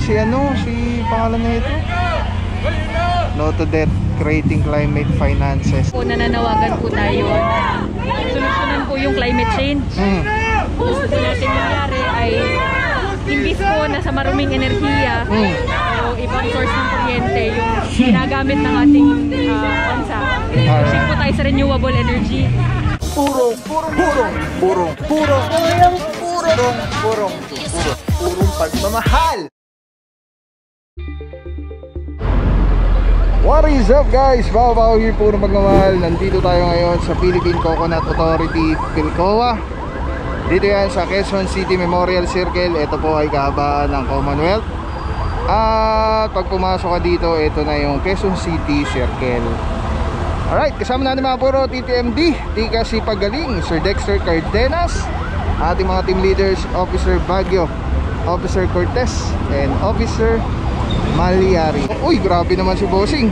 si pangalan na ito, No to Death, Creating Climate Finances. Po, nananawagan po tayo na solusyonan po yung climate change. Gusto po natin nangyari ay imbis po na sa maruming enerhiya o ibang source ng kuryente yung ginagamit ng ating bansa. Pushing po tayo sa renewable energy. Purong pagmamahal. What is up guys? Bao here, purong pagmamahal. Nandito tayo ngayon sa Philippine Coconut Authority, PhilCoA. Dito yan sa Quezon City Memorial Circle. Ito po ay kahabaan ng Commonwealth. At pag pumasok ka dito, ito na yung Quezon City Circle. Alright, kasama natin mga puro TTMD, Tika si Pagaling, Sir Dexter Cardenas, ating mga team leaders, Officer Baguio, Officer Cortez, and Officer Maliari. Uy, grabe naman si Bossing.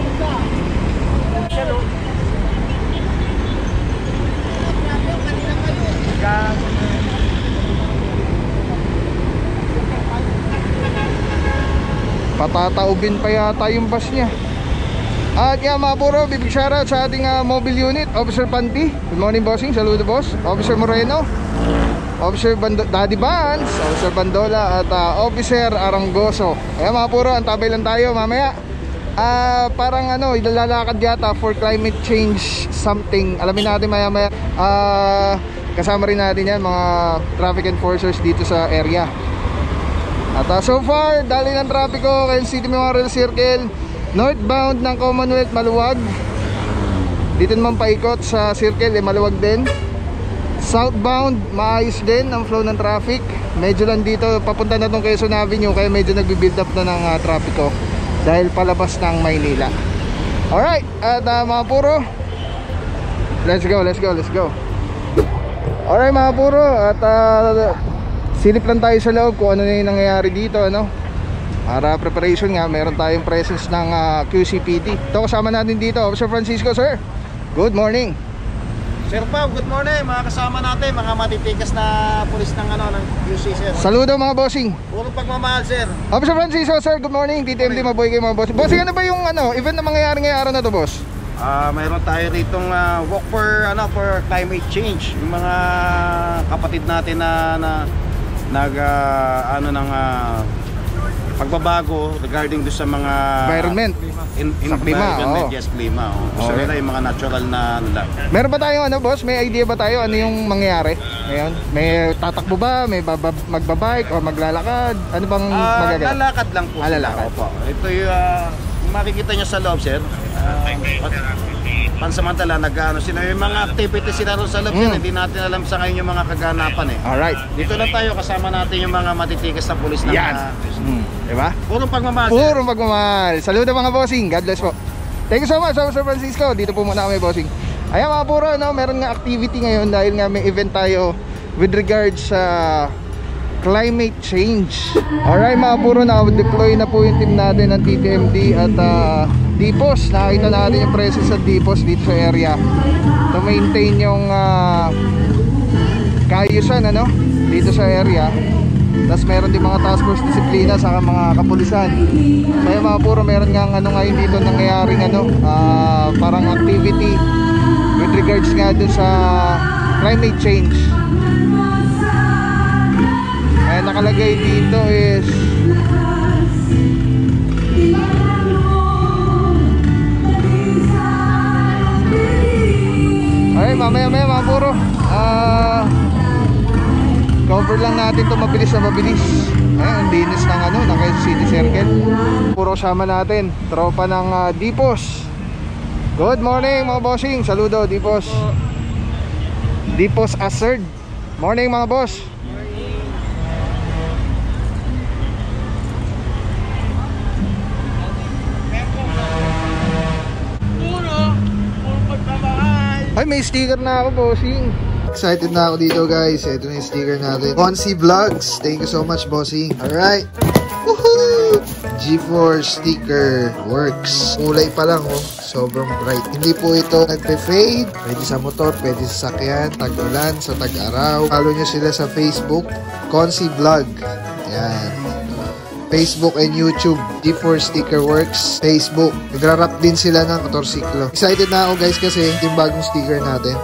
Patataubin pa yata yung bus niya. At yan mga puro, big shoutout sa ating mobile unit, Officer Panti. Good morning bossing, saludo boss. Officer Moreno, Officer Daddy Vance, Officer Bandola, at Officer Arangoso. Ayan mga puro, antabay lang tayo mamaya. Parang ilalakad yata for climate change something. Alamin natin maya maya. Kasama rin natin yan mga traffic enforcers dito sa area. At so far, dali ng trapiko kay City Memorial Circle. Northbound ng Commonwealth maluwag. Dito naman paikot sa circle maluwag din. Southbound maayos din ang flow ng traffic. Medyo lang dito papunta na tong Quezon Avenue, kaya medyo nagbi-build up na ng trapiko dahil palabas ng Maynila. Alright, at mga puro, let's go. Alright mga puro, at silip lang tayo sa loob kung ano na yung nangyayari dito, para preparation nga, meron tayong presence ng QCPD. Ito kasama natin dito, Officer Francisco, sir. Good morning. Sir Pao, good morning. Mga kasama natin, mga matitikas na pulis ng QC, sir. Saludo mga bossing. Purong pagmamahal, sir. Officer Francisco, sir, good morning. TTMD, mabuhay kayo mga bossing. Bossing, ano ba yung event na mangyayari ngayong araw na to, boss? Mayroon tayo ritong walk for climate change. Yung mga kapatid natin na pagbabago regarding do sa mga environment, sa klima, yes, klima. So nila yung mga natural na nila. Meron ba tayong boss? May idea ba tayo ano yung mangyayari ngayon? May tatakbo ba? May magbabike o maglalakad? Ano bang magagawa? Lalakad lang po. Lalakad. Opo. Ito yung makikita nyo sa loob, sir. Pansamantala sila yung mga activities sila ron sa loob, sir. Hindi natin alam sa ngayon yung mga kaganapan Alright. Dito lang tayo, kasama natin yung mga matitikas na pulis ng diba? Purong pagmamahal, sir. Purong pagmamahal. Saludo mga bossing. God bless po. Thank you so much, Officer Francisco. Dito po muna kami, bossing. Ayan mga puro, meron nga activity ngayon dahil nga may event tayo with regards sa climate change. Alright mga puro, naka-deploy na po yung team natin ng TTMD at DPOS. Nakita natin yung presence ng DPOS dito sa area to maintain yung kaayusan dito sa area. Tapos meron din mga task force disiplina sa mga kapulisan. Kaya mga puro, meron nga ngayon dito nangyayaring parang activity with regards nga dun sa climate change. Kaya nakalagay dito is ay mamaya mga puro, cover lang natin to mabilis na mabilis. Ang linis ng ng Quezon City Circle. Puro sama natin tropa ng DPOS. Good morning mga bossing. Saludo DPOS. DPOS Assert. Morning mga boss. Ay, may sticker na ako, bossing. Excited na ako dito, guys. Ito na yung sticker natin. Concy Vlogs. Thank you so much, bossing. Alright. Woohoo! G4 sticker works. Kulay pa lang, sobrang bright. Hindi po ito nagpe-fade. Pwede sa motor, pwede sa sakyan, tag-ulan, sa tag-araw. Follow nyo sila sa Facebook, Concy Vlog. Yan. Facebook and YouTube. G4 Sticker Works, Facebook. Nagra-wrap din sila ng motorsiklo. Excited na ako guys kasi yung bagong sticker natin.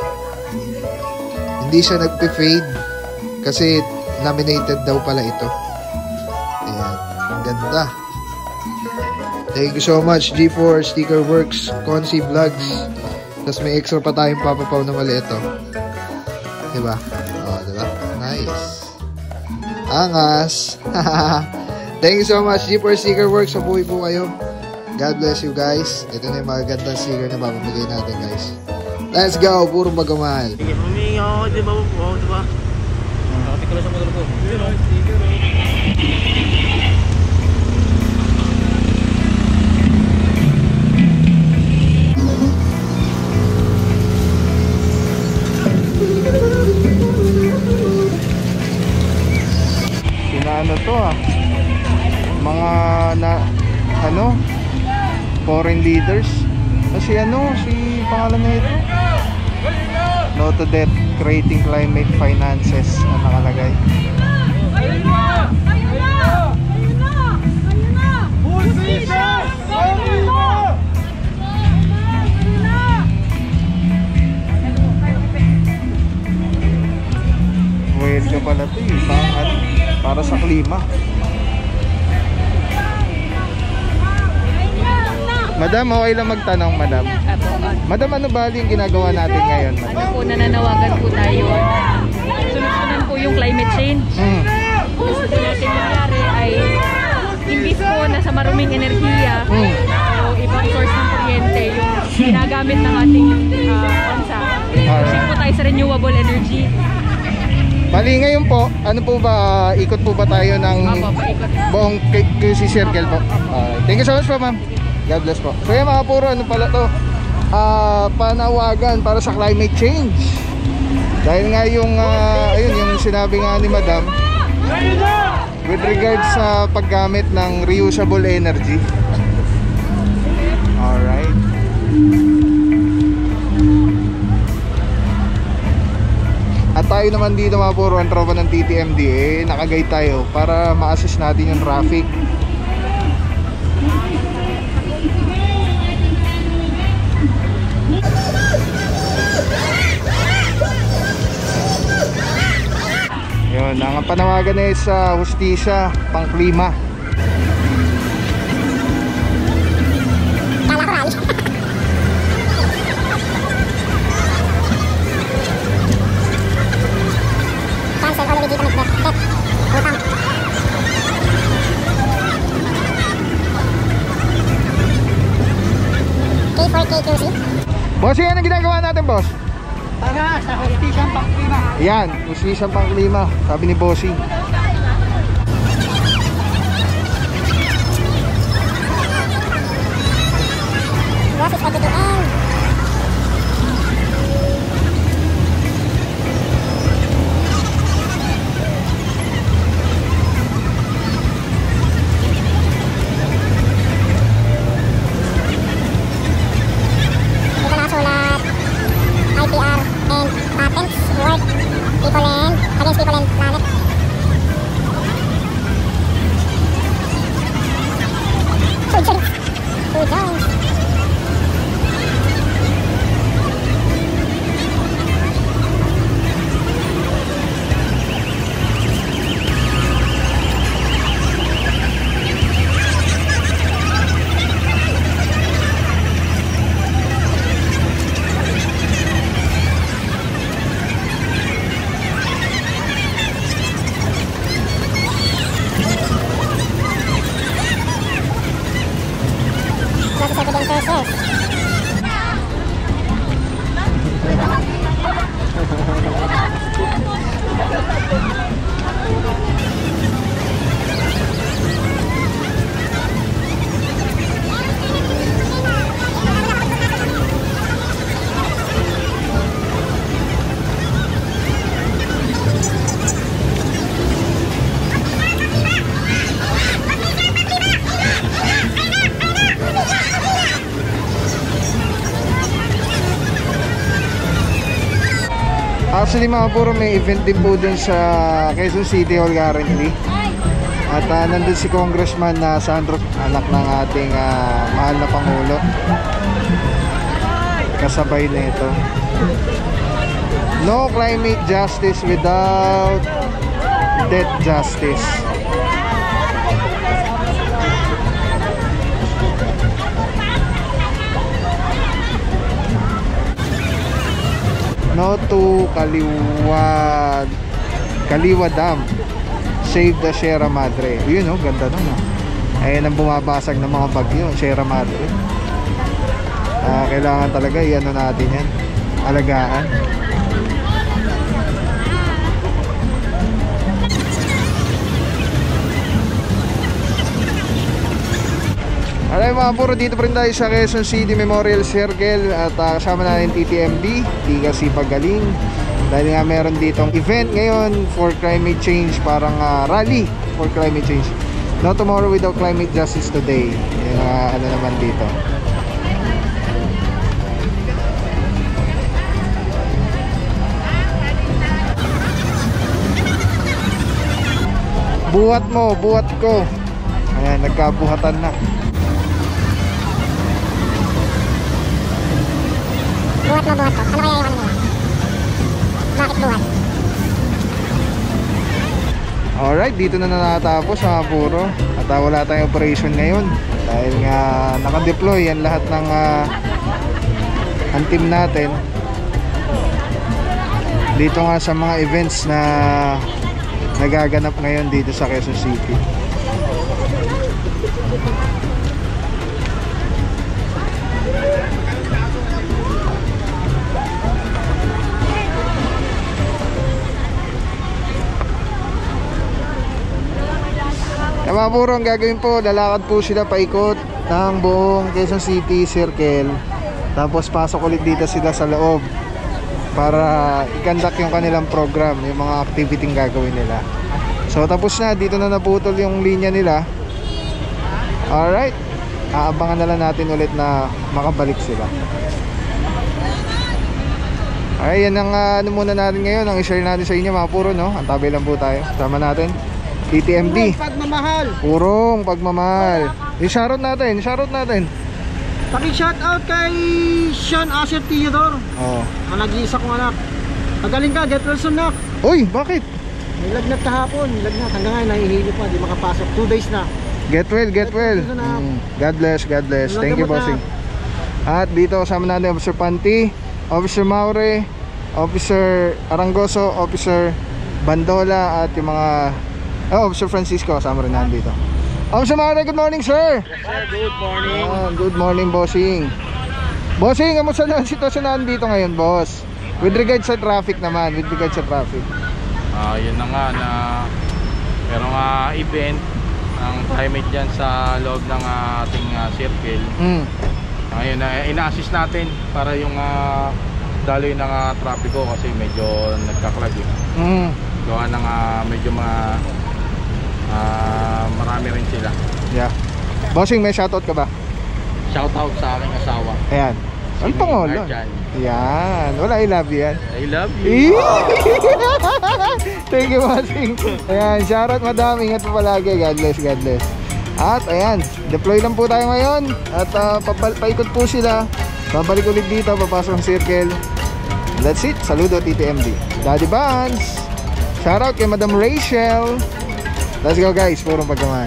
Hindi siya nagpe-fade kasi laminated daw pala ito. Ayan, ganda. Thank you so much G4 Sticker Works, Conci Vlogs. Tapos may extra pa tayong papapaw na mali ito. Diba? Oh, diba? Nice. Angas. Thank you so much G4 Sticker Works. Mabuhay po kayo. God bless you guys. Ito na yung mga gandang sticker na papamigay natin guys. Let's go. Puro magmahal. Humingi ako, di ba? Oo, di ba? Nakati ko lang sa motor ko. Ano to mga foreign leaders kasi si pangalan na ito no to death creating climate finances ang nakalagay. Ayun na! Ayun na! Ayun na! Ayun na! Hustisya! Ayun na! Ayun na! Well ka pala to para sa klima. Madam, okay lang magtanong, madam. Madam, ano ba yung ginagawa natin ngayon, madam? Ano po, nananawagan po tayo na solusyonan po yung climate change. Gusto po natin nangyari ay imbis po na sa maruming enerhiya o ibang source ng kuryente yung ginagamit ng ating bansa. Pushing po tayo sa renewable energy. Bali ngayon po, ano po ba, ikot po ba tayo ng buong QC Circle po? Thank you so much po ma'am. God bless po. So yan mga puro, ano pala to? Panawagan para sa climate change. Dahil nga yung, ayun, yung sinabi nga ni madam with regards sa paggamit ng reusable energy. Alright. At tayo naman dito mga puro, ang tropa ng TTMD, nakagay tayo para ma-assist natin yung traffic. Yun, ang panawagan na sa hustisya, pangklima. Boss, yan ang ginagawa natin, boss. Para sa hostisyang pangklima. Yan, hustisya pangklima, sabi ni Bossing. Boss, it's ready to end. IPR and patents work people and against people and planet. Who joins? Actually mga puro, may event din po dun sa Quezon City Hall currently. At nandun si Congressman Sandro, anak ng ating mahal na Pangulo. Kasabay na ito. No climate justice without death justice. No to Kaliwa Dam. Save the Sierra Madre. Yun, oh, ganda nun, oh. Ayan ang bumabasag ng mga bagyo, Sierra Madre. Kailangan talaga i-ano natin yan, alagaan. Alright mga puro, dito pa rin tayo sa Quezon City Memorial Circle. At kasama natin TTMD, Tiga Sipagaling. Dahil nga meron ditong event ngayon for climate change. Parang rally for climate change. No tomorrow without climate justice today. Yung ano naman dito. Buhat mo, buhat ko. Ayan, nagkabuhatan na. Buhat mo, buhat ko. Ano kaya yung ano nila? Bakit buhat? Alright, dito na natapos mga puro. At wala tayong operation ngayon. Dahil nga naka-deploy yan lahat ng ang team natin. Dito nga sa mga events na nagaganap ngayon dito sa Quezon City. Mga puro, ang gagawin po, lalakad po sila paikot ng buong Quezon City Circle. Tapos pasok ulit dito sila sa loob para i-conduct yung kanilang program, yung mga activity gagawin nila. So tapos na, dito na naputol yung linya nila. Alright, aabangan na lang natin ulit na makabalik sila. Ay, yan ang ano muna natin ngayon, ang i-share natin sa inyo mga puro, no? Antabay lang po tayo, sama natin TTMD. Pagmamahal. Purong pagmamahal. I-shoutout natin, i-shoutout natin. Paki-shoutout kay Sean Asher Theodore. Oh. Ang nag-iisa kong anak. Magaling ka, get well soon, nak. Uy, bakit? Nilagnat kahapon, nilagnat. Hanggang ngayon, nahihilo pa, di makapasok. 2 days na. Get well, get well. God bless, God bless. Thank you, bossing. At dito kasama natin Officer Panti, Officer Maure, Officer Arangoso, Officer Bandola, at yung mga Officer Francisco kasama rin natin dito. Officer Maure, good morning, sir. Yes, sir. Good morning. Good morning, bossing. Bossing, kamusta na ang sitwasyon natin dito ngayon, boss? With regards sa traffic naman, with regards sa traffic. Yun na nga na merong event ng climate dyan sa loob ng ating circle. Ngayon, ina-assist natin para yung daloy ng trapiko kasi medyo nagkaklag eh. Gawa ng medyo marami rin sila. Yeah. Bossing, may shoutout ka ba? Shoutout sa aking asawa. Ayan. Ang pangulo. Yan. Wala, I love you yan. I love you. Thank you, bossing. Ayan, shoutout madam. Ingat po palagi. God bless, God bless. At ayan, deploy lang po tayo ngayon. At paikot po sila. Babalik ulit dito, papasok ang circle. That's it. Saludo, TTMD. Daddy Vance. Shoutout kay Madam Rachel. Let's go guys, purong pagkaman.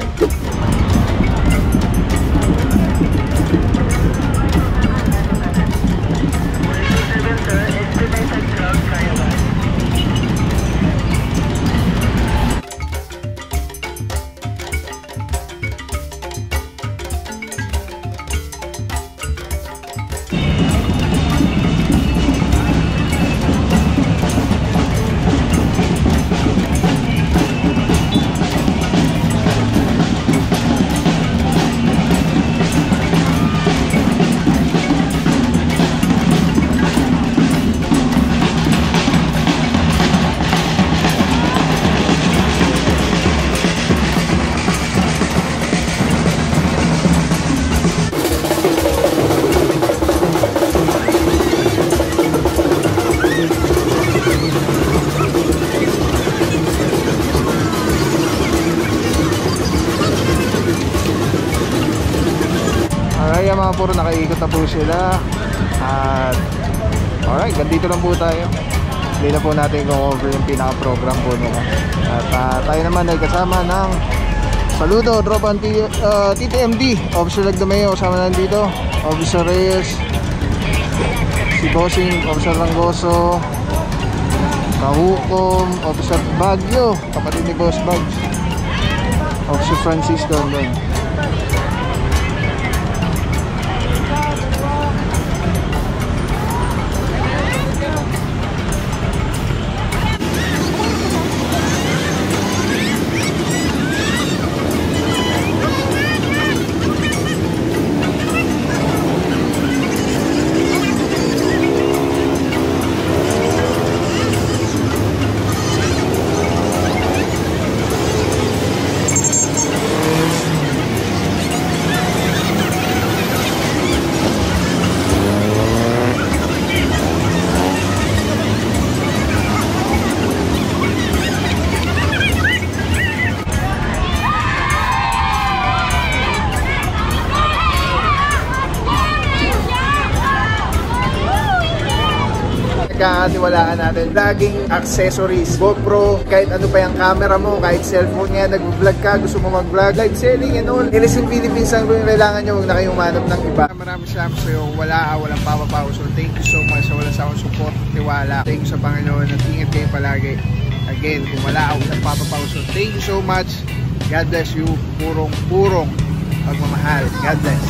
yan mga puro, nakaikot na po sila. At alright, ganito lang po tayo. Hindi na po natin go-over yung pinaka-program po nila. At tayo naman ay kasama ng Saludo, Tropa TTMD, Officer Lagdameo, kasama nandito, Officer Reyes, si Bossing, Officer Rangoso, Kahukom, Officer Baguio, kapatid ni Boss Bags, Officer Francisco doon. Pagkakatiwalaan natin, vlogging accessories, GoPro, kahit ano pa yung camera mo, kahit cellphone yan, nag-vlog ka, gusto mo mag-vlog, live selling and all. Ilisin Philippines lang kung yung kailangan nyo, huwag na kayong umanap ng iba. Maraming salamat sa'yo, walang papapaw. So thank you so much sa wala sa akong support, tiwala. Thank you sa Panginoon at ingat kayo palagi. Again, kung wala ako, walang papapaw. So thank you so much. God bless you. Purong pagmamahal. God bless.